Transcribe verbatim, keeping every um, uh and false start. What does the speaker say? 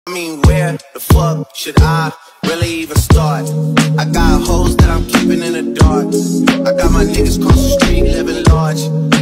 I mean, where the fuck should I really even start? I got hoes that I'm keeping in the dark. I got my niggas across the street living large.